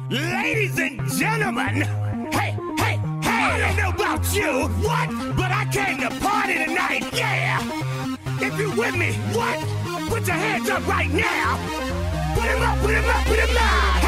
Ladies and gentlemen, hey, hey, hey, I don't know about you, what? But I came to party tonight, yeah! If you with me, what? Put your hands up right now! Put 'em up, put 'em up, put 'em up!